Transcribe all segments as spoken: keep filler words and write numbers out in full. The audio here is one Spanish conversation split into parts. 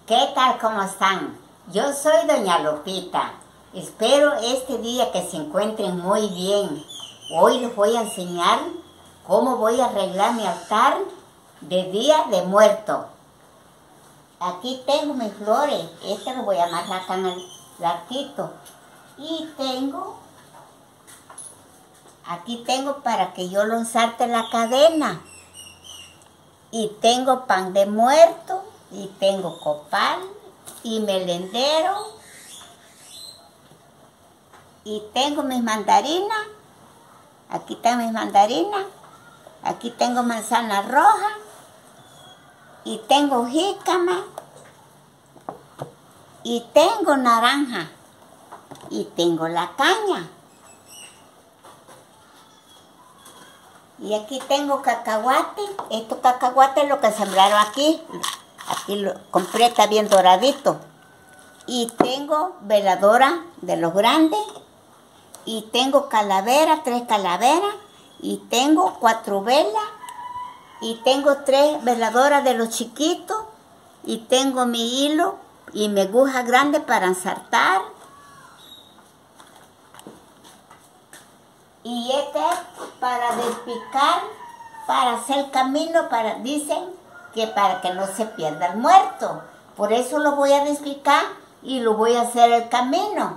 ¿Qué tal? ¿Cómo están? Yo soy doña Lupita. Espero este día que se encuentren muy bien. Hoy les voy a enseñar cómo voy a arreglar mi altar de Día de Muerto. Aquí tengo mis flores. Este lo voy a amarrar acá en el arquito. Y tengo... Aquí tengo para que yo lo ensarte la cadena. Y tengo pan de muerto. Y tengo copal. Y melendero. Y tengo mis mandarinas. Aquí están mis mandarinas. Aquí tengo manzana roja. Y tengo jícama. Y tengo naranja. Y tengo la caña. Y aquí tengo cacahuate. Estos cacahuates lo que sembraron aquí. Aquí lo compré, está bien doradito. Y tengo veladora de los grandes. Y tengo calaveras, tres calaveras. Y tengo cuatro velas. Y tengo tres veladoras de los chiquitos. Y tengo mi hilo y mi aguja grande para ensartar. Y este es para despicar, para hacer camino, para, dicen que para que no se pierda el muerto. Por eso lo voy a despicar y lo voy a hacer el camino.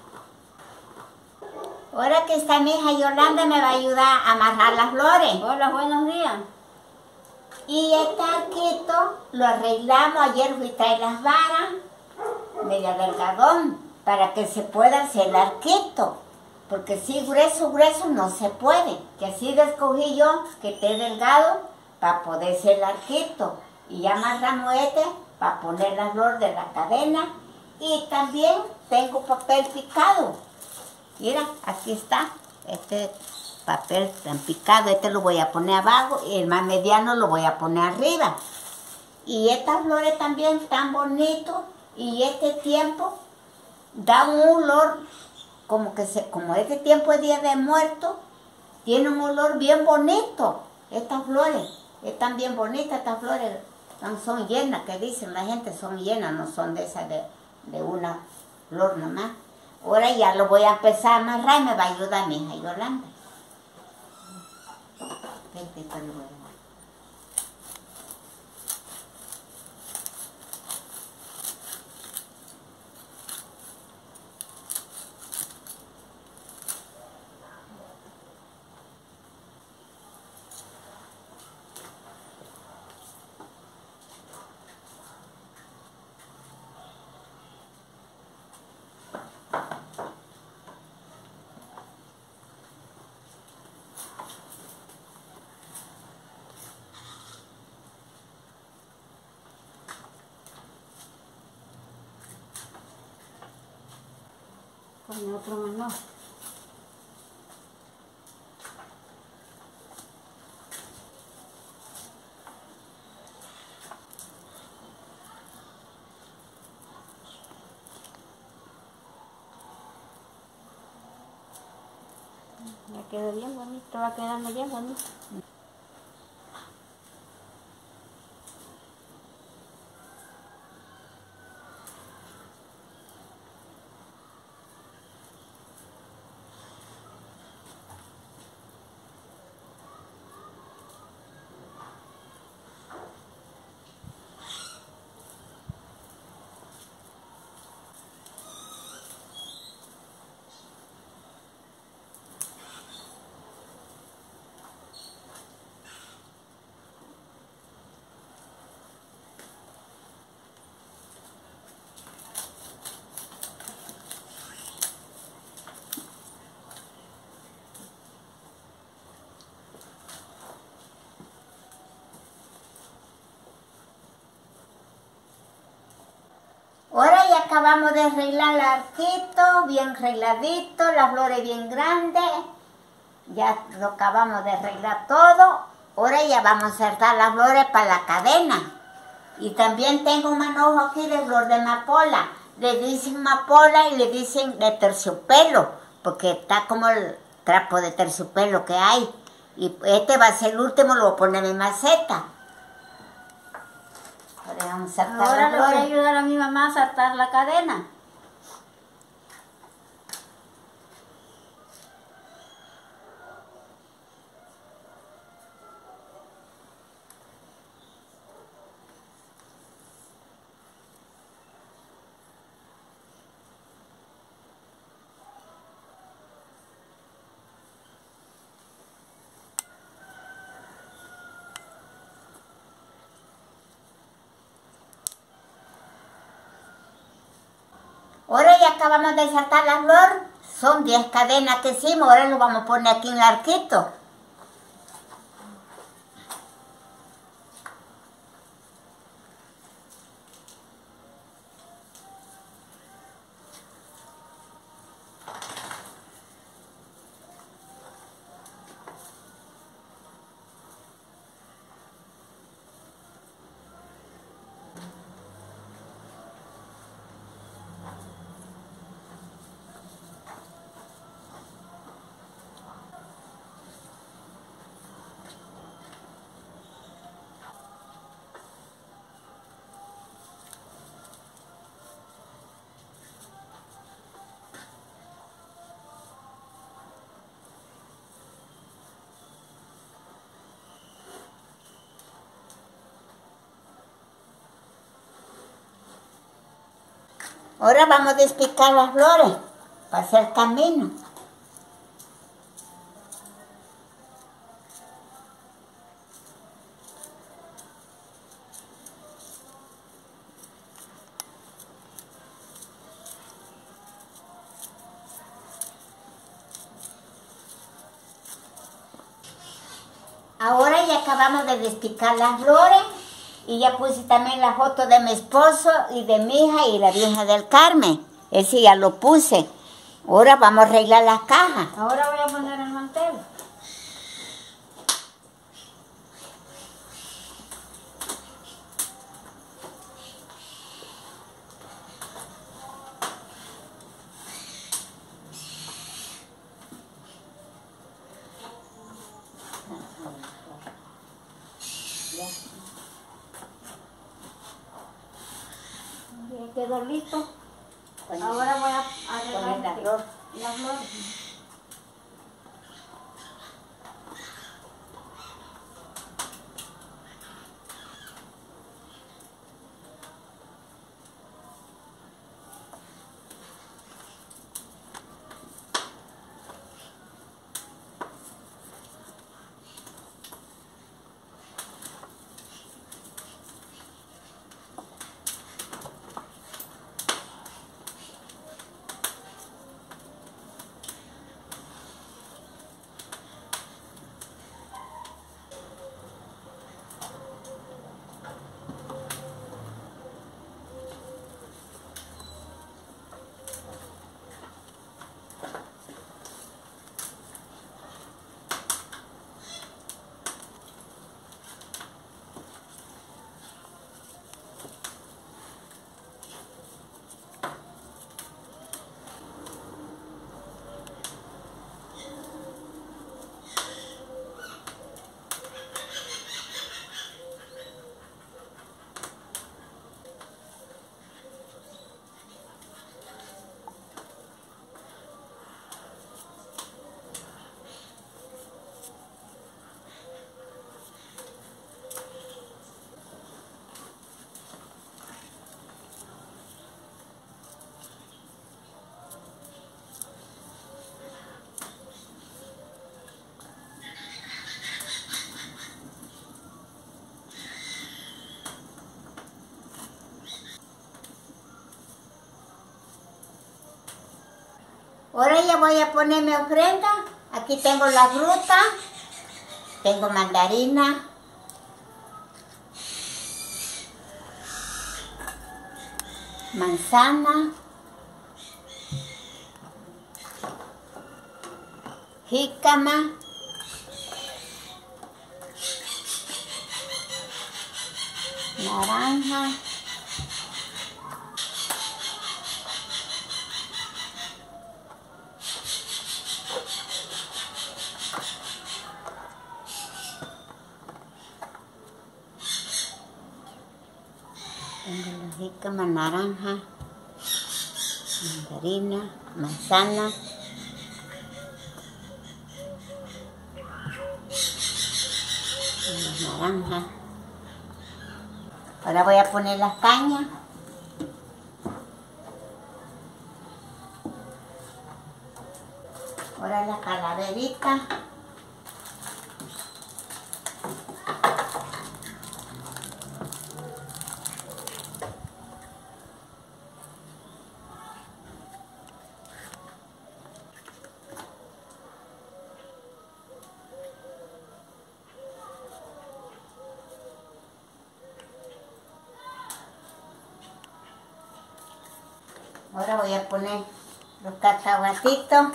Ahora que está mi hija Yolanda me va a ayudar a amarrar las flores. Hola, buenos días. Y este arquito lo arreglamos, ayer fui a traer las varas, medio delgadón, para que se pueda hacer el arquito. Porque si grueso, grueso no se puede. Que así escogí yo, que esté delgado, para poder hacer el arquito. Y ya amarramos este, para poner la flor de la cadena. Y también tengo papel picado. Mira, aquí está, este papel tan picado, este lo voy a poner abajo y el más mediano lo voy a poner arriba. Y estas flores también están bonitos y este tiempo da un olor, como que se, como este tiempo es Día de Muerto, tiene un olor bien bonito. Estas flores están bien bonitas, estas flores son, son llenas, que dicen la gente, son llenas, no son de esas de, de una flor nomás. Ahora ya lo voy a empezar a amarrar y me va a ayudar mi hija Yolanda. Con el otro mano. Ya quedó bien bonito, va quedando bien bonito. Ahora ya acabamos de arreglar el arquito, bien arregladito, las flores bien grandes. Ya lo acabamos de arreglar todo. Ahora ya vamos a insertar las flores para la cadena. Y también tengo un manojo aquí de flor de amapola. Le dicen amapola y le dicen de terciopelo, porque está como el trapo de terciopelo que hay. Y este va a ser el último, lo voy a poner en maceta. Ahora vamos a saltar Ahora las le voy a flores. ayudar a mi mamá a saltar la cadena. Ahora ya acabamos de saltar la flor. Son diez cadenas que hicimos. Ahora lo vamos a poner aquí en el arquito. Ahora vamos a despicar las flores para hacer camino. Ahora ya acabamos de despicar las flores y ya puse también la foto de mi esposo y de mi hija y la Virgen del Carmen. Ese ya lo puse. Ahora vamos a arreglar las cajas. Ahora voy a poner el mantel. Ya quedó listo. Ahora voy a arreglar la flor. la flor. Ahora ya voy a poner mi ofrenda. Aquí tengo la fruta, tengo mandarina, manzana, jícama, naranja, jícama, naranja, mandarina, manzana. Naranja. Ahora voy a poner las cañas. Ahora la calaverita. Ahora voy a poner los cacahuatitos.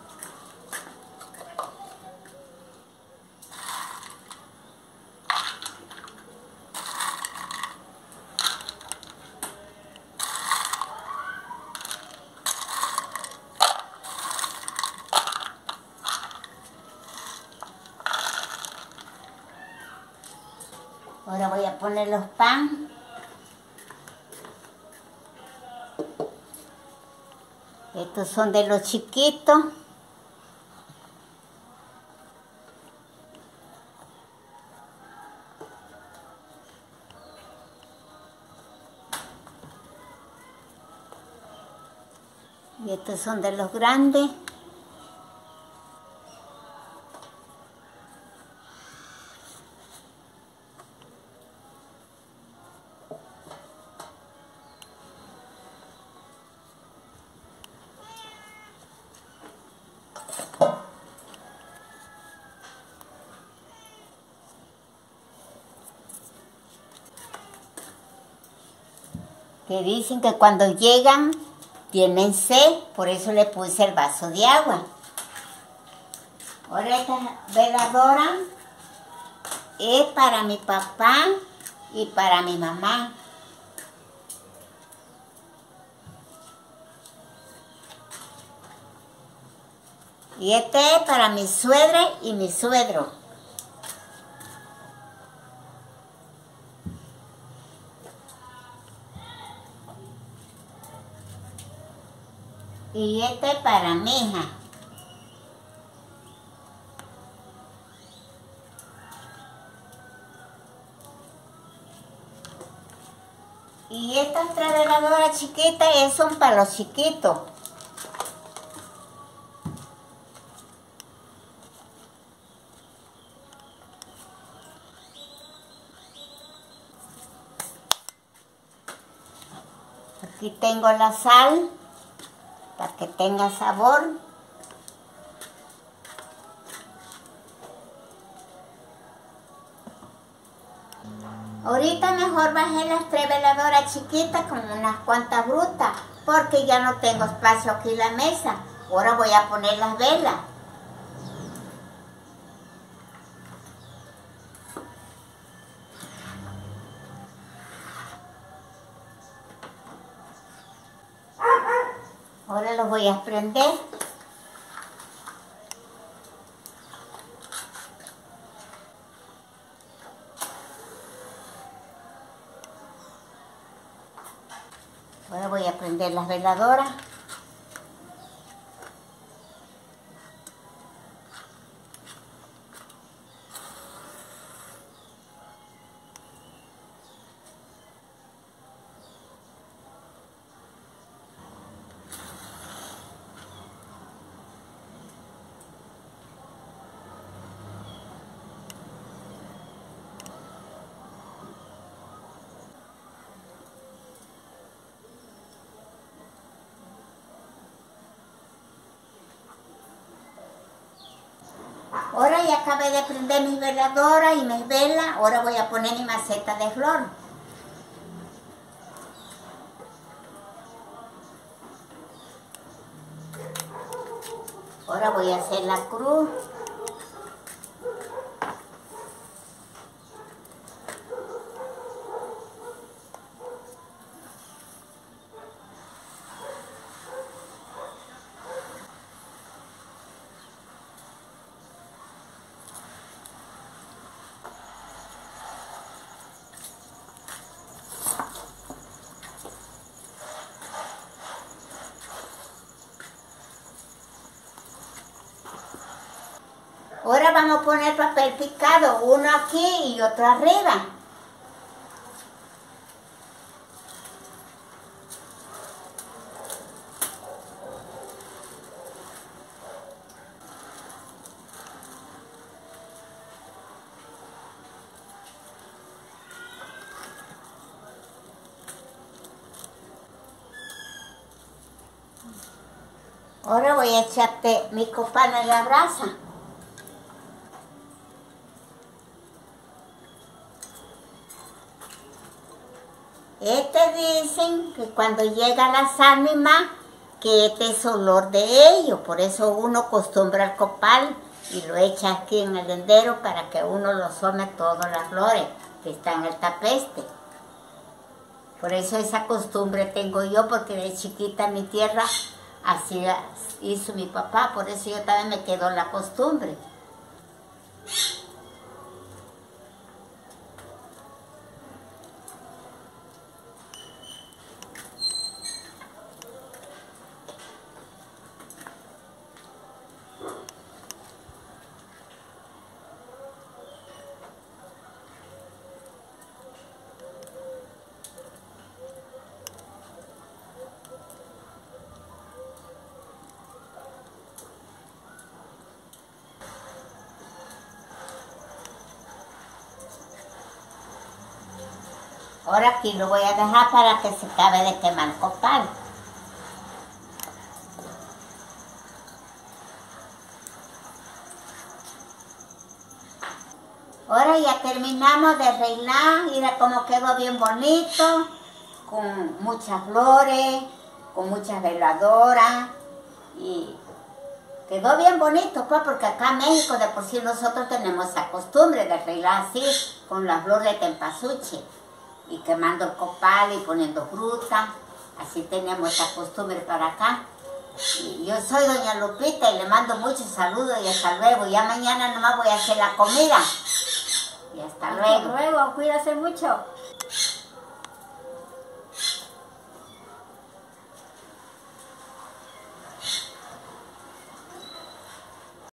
Ahora voy a poner los pan. Estos son de los chiquitos. Y estos son de los grandes. Que dicen que cuando llegan tienen sed, por eso le puse el vaso de agua. Ahora esta veladora es para mi papá y para mi mamá. Y este es para mi suegra y mi suegro. Y este es para mi hija. Y estas tres veladoras chiquitas son para los chiquitos. Aquí tengo la sal, para que tenga sabor. Ahorita mejor bajé las tres veladoras chiquitas con unas cuantas brutas, porque ya no tengo espacio aquí en la mesa. Ahora voy a poner las velas. Ahora los voy a prender. Ahora voy a prender las veladoras. Ahora ya acabé de prender mis veladoras y mis velas. Ahora voy a poner mi maceta de flor. Ahora voy a hacer la cruz. Ahora vamos a poner papel picado, uno aquí y otro arriba. Ahora voy a echarte mi copal en la brasa. Este dicen que cuando llega las ánimas, que este es olor de ellos. Por eso uno acostumbra el copal y lo echa aquí en el lindero para que uno lo some todas las flores que están en el tapeste. Por eso esa costumbre tengo yo, porque de chiquita en mi tierra así hizo mi papá, por eso yo también me quedó la costumbre. Ahora aquí lo voy a dejar para que se acabe de quemar el copal. Ahora ya terminamos de arreglar, mira cómo quedó bien bonito, con muchas flores, con muchas veladoras, y quedó bien bonito, pues, porque acá en México de por sí nosotros tenemos esa costumbre de arreglar así, con las flores de tempasuche, y quemando el copal y poniendo fruta, así tenemos esa costumbre para acá. Y yo soy doña Lupita y le mando muchos saludos y hasta luego. Ya mañana nomás voy a hacer la comida. Y hasta luego. Hasta luego, cuídase mucho.